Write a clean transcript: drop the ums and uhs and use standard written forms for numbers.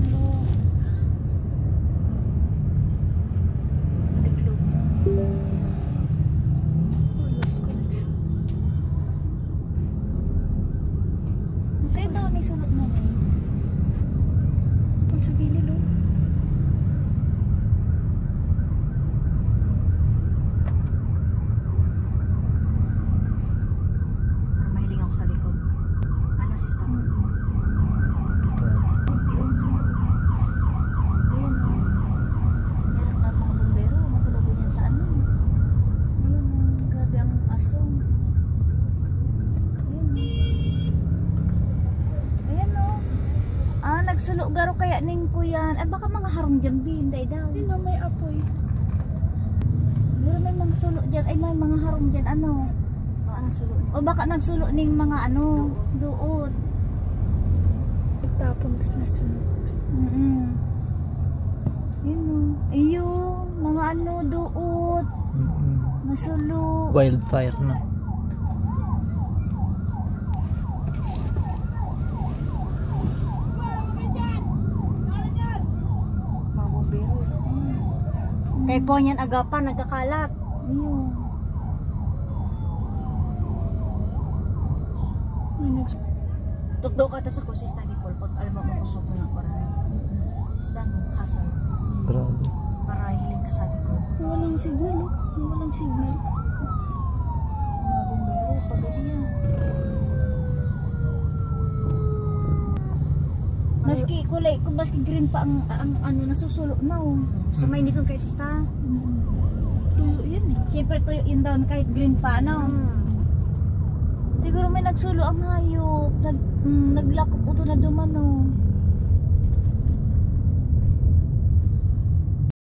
Nagsulo garo kaya ning kuyan. Ay baka mga harong dyan binday daw. Yun na may apoy. Pero may mga sulo dyan. Ay may mga harong dyan ano. Baka nagsulo. O baka nagsulo ning mga ano. Duot. Nagtapon tas nasunod. Yun o. Ayun. Mga ano duot. Nasulo. Wildfire na. Kay po niyan agapan, nagkakalat. Ayun. Tukdo ka ta sa kusista ni Polpot. Alam mo kusog na parang. Isda mo, hasal. Grabe. Para hiling ka sa likod. Walang signal, oh. Walang signal. Mga bumbero, pagod niya. Maski kulay, kung maski green pa ang ano nasusulo na oh. So may hindi kong kay sista. Tuyo yan eh. Siyempre tuyo yun daw kahit green pa no. Siguro may nagsulo ang hayop. Naglakop ito na duman no.